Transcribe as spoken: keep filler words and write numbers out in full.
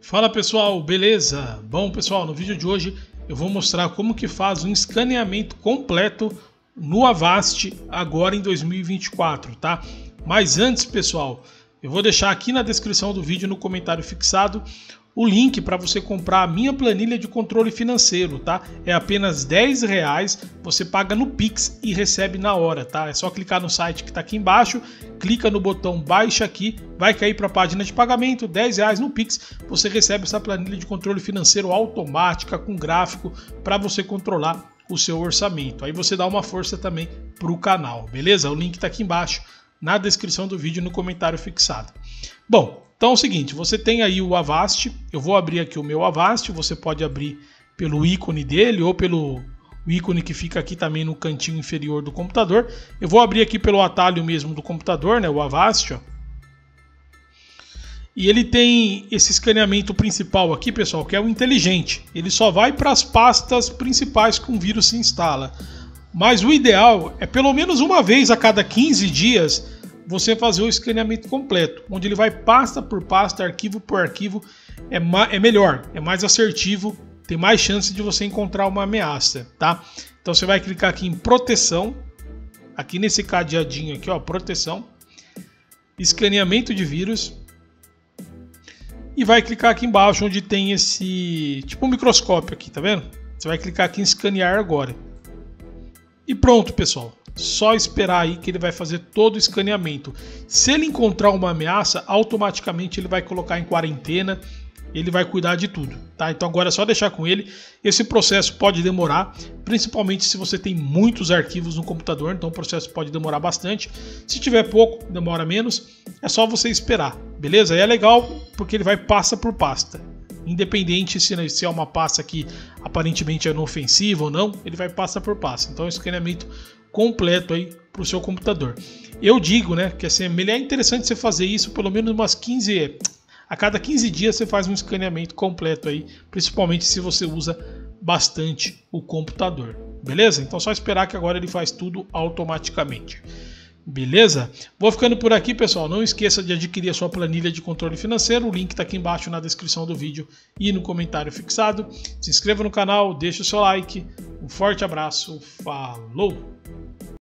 Fala pessoal, beleza? Bom pessoal, no vídeo de hoje eu vou mostrar como que faz um escaneamento completo no Avast agora em dois mil e vinte e quatro, tá? Mas antes pessoal, eu vou deixar aqui na descrição do vídeo, no comentário fixado, o link para você comprar a minha planilha de controle financeiro, tá? É apenas dez reais, você paga no Pix e recebe na hora, tá? É só clicar no site que está aqui embaixo, clica no botão baixa aqui, vai cair para a página de pagamento, dez reais no Pix, você recebe essa planilha de controle financeiro automática com gráfico para você controlar o seu orçamento. Aí você dá uma força também para o canal, beleza? O link está aqui embaixo na descrição do vídeo, no comentário fixado. Bom, então é o seguinte, você tem aí o Avast, eu vou abrir aqui o meu Avast, você pode abrir pelo ícone dele ou pelo ícone que fica aqui também no cantinho inferior do computador. Eu vou abrir aqui pelo atalho mesmo do computador, né, o Avast, ó. E ele tem esse escaneamento principal aqui, pessoal, que é o inteligente. Ele só vai para as pastas principais que um vírus se instala. Mas o ideal é pelo menos uma vez a cada quinze dias você fazer o escaneamento completo, onde ele vai pasta por pasta, arquivo por arquivo, é, é melhor, é mais assertivo, tem mais chance de você encontrar uma ameaça, tá? Então você vai clicar aqui em proteção, aqui nesse cadeadinho aqui, ó, proteção, escaneamento de vírus, e vai clicar aqui embaixo onde tem esse, tipo um microscópio aqui, tá vendo? Você vai clicar aqui em escanear agora. E pronto, pessoal. Só esperar aí que ele vai fazer todo o escaneamento. Se ele encontrar uma ameaça, automaticamente ele vai colocar em quarentena, ele vai cuidar de tudo, tá? Então agora é só deixar com ele. Esse processo pode demorar, principalmente se você tem muitos arquivos no computador, então o processo pode demorar bastante. Se tiver pouco, demora menos, é só você esperar, beleza? E é legal porque ele vai pasta por pasta. Independente se, se é uma pasta que aparentemente é inofensiva ou não, ele vai pasta por pasta. Então é um escaneamento completo aí para o seu computador. Eu digo, né, que assim, é interessante você fazer isso pelo menos umas quinze, a cada quinze dias você faz um escaneamento completo aí, principalmente se você usa bastante o computador, beleza? Então é só esperar que agora ele faz tudo automaticamente. Beleza? Vou ficando por aqui, pessoal. Não esqueça de adquirir a sua planilha de controle financeiro. O link está aqui embaixo na descrição do vídeo e no comentário fixado. Se inscreva no canal, deixe o seu like. Um forte abraço. Falou!